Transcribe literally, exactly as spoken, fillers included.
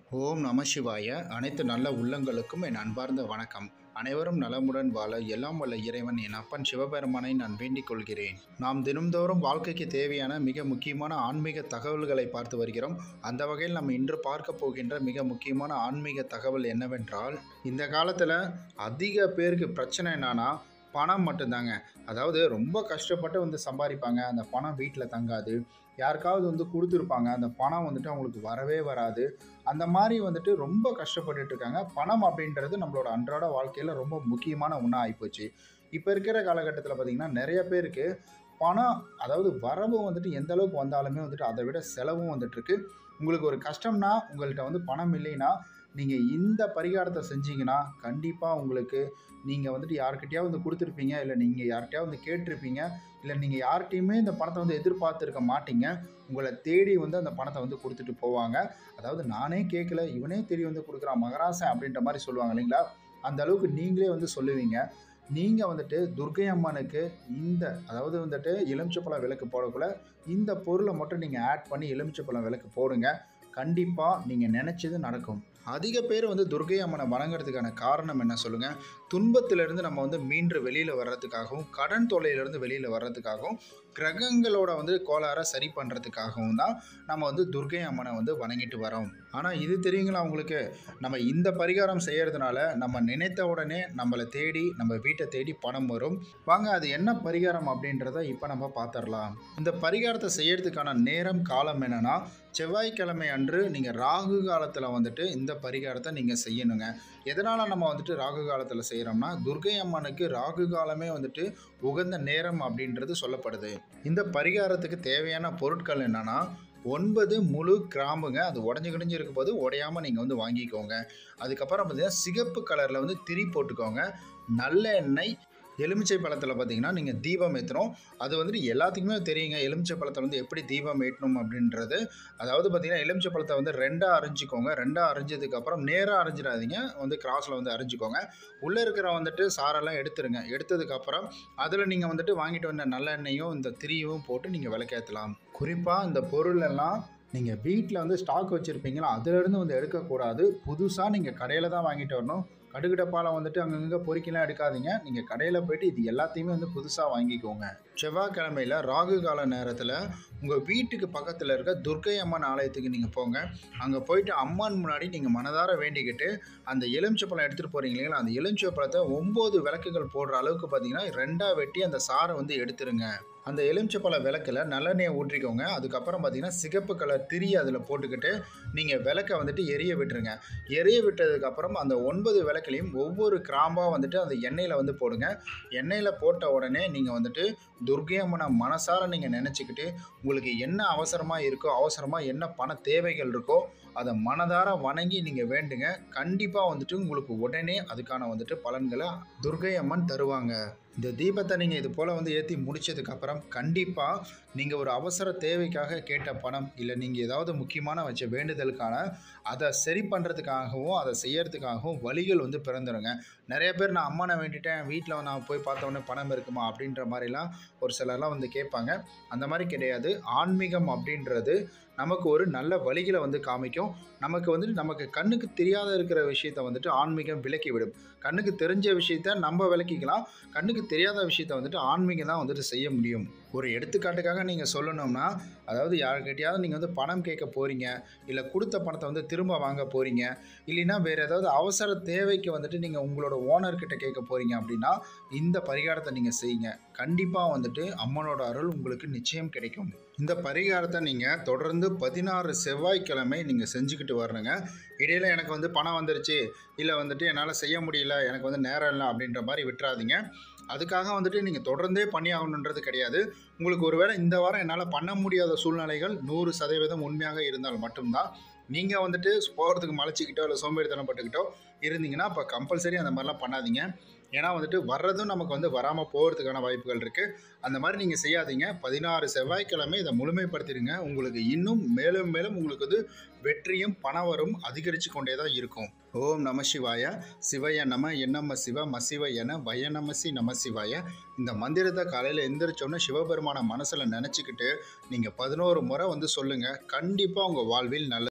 ஓம் நம சிவாய. அனைத்து நல்ல உள்ளங்களுக்கும் என் அன்பார்ந்த வணக்கம். அனைவரும் நலமுடன் வாழ எல்லாம் வல்ல இறைவன் என் அப்பன் சிவபெருமானை நான் வேண்டிக் கொள்கிறேன். நாம் தினம்தோறும் வாழ்க்கைக்கு தேவையான மிக முக்கியமான ஆன்மீக தகவல்களை பார்த்து வருகிறோம். அந்த வகையில் நம்ம இன்று பார்க்க போகின்ற மிக முக்கியமான ஆன்மீக தகவல் என்னவென்றால், இந்த காலத்தில் அதிக பேருக்கு பிரச்சனை என்னன்னா பணம் மட்டும்தாங்க. அதாவது ரொம்ப கஷ்டப்பட்டு வந்து சம்பாதிப்பாங்க, அந்த பணம் வீட்டில் தங்காது. யாருக்காவது வந்து கொடுத்துருப்பாங்க, அந்த பணம் வந்துட்டு அவங்களுக்கு வரவே வராது. அந்த மாதிரி வந்துட்டு ரொம்ப கஷ்டப்பட்டுட்டு இருக்காங்க. பணம் அப்படின்றது நம்மளோட அன்றாட வாழ்க்கையில் ரொம்ப முக்கியமான ஒன்றா ஆகிப்போச்சு. இப்போ இருக்கிற காலகட்டத்தில் பார்த்திங்கன்னா நிறைய பேருக்கு பணம், அதாவது வரவு வந்துட்டு எந்த அளவுக்கு வந்தாலுமே வந்துட்டு அதை விட செலவும் வந்துட்டுருக்கு. உங்களுக்கு ஒரு கஷ்டம்னா, உங்கள்கிட்ட வந்து பணம் இல்லைன்னா நீங்கள் இந்த பரிகாரத்தை செஞ்சீங்கன்னா கண்டிப்பாக உங்களுக்கு, நீங்கள் வந்துட்டு யார்கிட்டயாவது வந்து கொடுத்துருப்பீங்க, இல்லை நீங்கள் யார்கிட்டயாவது வந்து கேட்டிருப்பீங்க, இல்லை நீங்கள் யார்கிட்டையுமே இந்த பணத்தை வந்து எதிர்பார்த்துருக்க மாட்டீங்க. உங்களை தேடி வந்து அந்த பணத்தை வந்து கொடுத்துட்டு போவாங்க. அதாவது நானே கேட்கல, இவனே தேடி வந்து கொடுக்குறான் மகராசன் அப்படின்ற மாதிரி சொல்லுவாங்க இல்லைங்களா? அந்த அளவுக்கு நீங்களே வந்து சொல்லுவீங்க. நீங்கள் வந்துட்டு துர்க்கை அம்மனுக்கு இந்த, அதாவது வந்துட்டு எலுமிச்சப்பழம் விளக்கு போடக்குள்ள இந்த பொருளை மட்டும் நீங்கள் ஆட் பண்ணி எலுமிச்சப்பழம் விளக்கு போடுங்க. கண்டிப்பாக நீங்கள் நினச்சது நடக்கும். அதிக பேர் வந்து துர்க்கை அம்மனை வணங்குறதுக்கான காரணம் என்ன சொல்லுங்கள்? துன்பத்திலிருந்து நம்ம வந்து மீண்டு வெளியில் வர்றதுக்காகவும், கடன் தொல்லையிலேருந்து வெளியில் வர்றதுக்காகவும், கிரகங்களோட வந்து கோளாறை சரி பண்ணுறதுக்காகவும் தான் நம்ம வந்து துர்க்கை அம்மனை வந்து வணங்கிட்டு வரோம். ஆனால் இது தெரியுங்களா உங்களுக்கு? நம்ம இந்த பரிகாரம் செய்கிறதுனால நம்ம நினைத்த உடனே நம்மளை தேடி, நம்ம வீட்டை தேடி பணம் வரும். வாங்க, அது என்ன பரிகாரம் அப்படின்றத இப்போ நம்ம பார்த்துடலாம். இந்த பரிகாரத்தை செய்யறதுக்கான நேரம், காலம் என்னென்னா, செவ்வாய்க்கிழமை அன்று நீங்கள் ராகு காலத்தில் வந்துட்டு இந்த பரிகாரத்தை நீங்கள் செய்யணுங்க. எதனால் நம்ம வந்துட்டு ராகு காலத்தில் செய்கிறோம்னா, துர்க்கை அம்மனுக்கு ராகு காலமே வந்துட்டு உகந்த நேரம் அப்படின்றது சொல்லப்படுது. இந்த பரிகாரத்துக்கு தேவையான பொருட்கள் என்னென்னா, ஒன்பது முழு கிராம்புங்க. அது உடஞ்சி கிடஞ்சி இருக்கும் போது உடையாமல் நீங்கள் வந்து வாங்கிக்கோங்க. அதுக்கப்புறம் பார்த்தீங்கன்னா சிகப்பு கலரில் வந்து திரி போட்டுக்கோங்க. நல்ல எண்ணெய், எலுமிச்சை பழத்தில் பார்த்தீங்கன்னா நீங்கள் தீபம் ஏற்றணும். அது வந்துட்டு எல்லாத்துக்குமே தெரியுங்க, எலுமிச்சை பழத்தை வந்து எப்படி தீபம் ஏற்றணும் அப்படின்றது. அதாவது பார்த்தீங்கன்னா எலுமிச்சை பழத்தை வந்து ரெண்டாக அரிஞ்சிக்கோங்க. ரெண்டாக அரிஞ்சதுக்கப்புறம் நேராக அரிஞ்சிடாதீங்க, வந்து கிராஸில் வந்து அரிஞ்சிக்கோங்க. உள்ளே இருக்கிற வந்துட்டு சாரெல்லாம் எடுத்துருங்க. எடுத்ததுக்கப்புறம் அதில் நீங்கள் வந்துட்டு வாங்கிட்டு வந்த நல்லெண்ணெயும் இந்த திரியும் போட்டு நீங்கள் விளக்கேற்றலாம். குறிப்பாக இந்த பொருள் எல்லாம் நீங்கள் வீட்டில் வந்து ஸ்டாக் வச்சுருப்பீங்களா, அதிலிருந்து வந்து எடுக்கக்கூடாது. புதுசாக நீங்கள் கடையில் தான் வாங்கிட்டு வரணும். கடுகு டப்பாவில் வந்துட்டு அங்கங்கே பொறிக்கலாம் எடுக்காதீங்க. நீங்கள் கடையில் போய்ட்டு இது எல்லாத்தையுமே வந்து புதுசாக வாங்கிக்கோங்க. செவ்வாய்க்கிழமையில் ராகு கால நேரத்தில் உங்கள் வீட்டுக்கு பக்கத்தில் இருக்க துர்க்கை அம்மன் ஆலயத்துக்கு நீங்கள் போங்க. அங்கே போயிட்டு அம்மன் முன்னாடி நீங்கள் மனதார வேண்டிக்கிட்டு அந்த எலுமிச்சை பழம் எடுத்துகிட்டு போகிறீங்க இல்லைங்களா, அந்த எலுமிச்சை பழத்தை ஒம்பது விளக்குகள் போடுற அளவுக்கு பார்த்தீங்கன்னா ரெண்டாக வெட்டி அந்த சாரை வந்து எடுத்துருங்க. அந்த எலுமிச்சப்பழ விளக்கில் நல்லெண்ணெயை ஊற்றிக்கோங்க. அதுக்கப்புறம் பார்த்தீங்கன்னா சிகப்பு கலர் திரி அதில் போட்டுக்கிட்டு நீங்கள் விளக்கை வந்துட்டு எரிய விட்டுருங்க. எரிய விட்டதுக்கப்புறம் அந்த ஒன்பது விளக்குலையும் ஒவ்வொரு கிராம்பாக வந்துட்டு அந்த எண்ணெயில் வந்து போடுங்க. எண்ணெயில் போட்ட உடனே நீங்கள் வந்துட்டு துர்க்கை அம்மனை மனசார நீங்கள் நினச்சிக்கிட்டு, உங்களுக்கு என்ன அவசரமாக இருக்கோ, அவசரமாக என்ன பண தேவைகள் இருக்கோ அதை மனதார வணங்கி நீங்கள் வேண்டுங்க. கண்டிப்பாக வந்துட்டு உங்களுக்கு உடனே அதுக்கான வந்துட்டு பலன்களை துர்க்கை அம்மன் தருவாங்க. இந்த தீபத்தை நீங்கள் இது போல் வந்து ஏற்றி முடித்ததுக்கப்புறம் கண்டிப்பாக நீங்கள் ஒரு அவசர தேவைக்காக கேட்ட பணம், இல்லை நீங்கள் ஏதாவது முக்கியமான வச்ச வேண்டுதலுக்கான அதை சரி பண்ணுறதுக்காகவும் அதை செய்யறதுக்காகவும் வழிகள் வந்து பிறந்துடுங்க. நிறைய பேர் நான் அம்மனை வேண்டிட்டேன், வீட்டில் நான் போய் பார்த்தோன்னே பணம் இருக்குமா அப்படின்ற மாதிரிலாம் ஒரு சிலர்லாம் வந்து கேட்பாங்க. அந்த மாதிரி கிடையாது. ஆன்மீகம் அப்படின்றது நமக்கு ஒரு நல்ல வழிகளை வந்து காமிக்கும். நமக்கு வந்துட்டு நமக்கு கண்ணுக்கு தெரியாத இருக்கிற விஷயத்தை வந்துட்டு ஆன்மீகம் விலக்கி விடும். கண்ணுக்கு தெரிஞ்ச விஷயத்த நம்ம விளக்கிக்கலாம், கண்ணுக்கு தெரியாத விஷயத்த வந்துட்டு ஆன்மீகம் தான் வந்துட்டு செய்ய முடியும். ஒரு எடுத்துக்காட்டுக்காக நீங்கள் சொல்லணும்னா, அதாவது யார்கிட்டையாவது நீங்கள் வந்து பணம் கேட்க போகிறீங்க, இல்லை கொடுத்த பணத்தை வந்து திரும்ப வாங்க போகிறீங்க, இல்லைன்னா வேறு ஏதாவது அவசர தேவைக்கு வந்துட்டு நீங்கள் உங்களோட ஓனர்கிட்ட கேட்க போகிறீங்க அப்படின்னா இந்த பரிகாரத்தை நீங்கள் செய்யுங்க. கண்டிப்பாக வந்துட்டு அம்மனோட அருள் உங்களுக்கு நிச்சயம் கிடைக்கும். இந்த பரிகாரத்தை நீங்கள் தொடர்ந்து பதினாறு செவ்வாய்க்கிழமை நீங்கள் செஞ்சுக்கிட்டு வரணுங்க. இடையில் எனக்கு வந்து பணம் வந்துருச்சு, இல்லை வந்துட்டு என்னால் செய்ய முடியல, எனக்கு வந்து நேரம் இல்லை அப்படின்ற மாதிரி விட்டுறாதீங்க. அதுக்காக வந்துட்டு நீங்கள் தொடர்ந்தே பண்ணி ஆகணுன்றது கிடையாது. உங்களுக்கு ஒருவேளை இந்த வாரம் என்னால் பண்ண முடியாத சூழ்நிலைகள் நூறு சதவீதம் உண்மையாக இருந்தால் மட்டும்தான் நீங்கள் வந்துட்டு போகிறதுக்கு மலைச்சிக்கிட்டோ இல்லை சோம்பேறித்தனம் பட்டுக்கிட்டோ இருந்தீங்கன்னா அப்போ கம்பல்சரி அந்த மாதிரிலாம் பண்ணாதீங்க. ஏன்னா வந்துட்டு வர்றதும் நமக்கு வந்து வராமல் போகிறதுக்கான வாய்ப்புகள் இருக்குது. அந்த மாதிரி நீங்கள் செய்யாதீங்க. பதினாறு செவ்வாய்க்கிழமை இதை முழுமைப்படுத்திடுங்க. உங்களுக்கு இன்னும் மேலும் மேலும் உங்களுக்கு வந்து வெற்றியும் பணவரும் அதிகரித்து கொண்டே தான் இருக்கும். ஓம் நம சிவாய. சிவய நம என்னம்ம சிவ மசிவ என வயநமசி நம சிவாய. இந்த மந்திரத்தை காலையில் எந்திரிச்சோன்னே சிவபெருமான மனசில் நினச்சிக்கிட்டு நீங்கள் பதினோரு முறை வந்து சொல்லுங்கள். கண்டிப்பாக உங்கள் வாழ்வில் நல்ல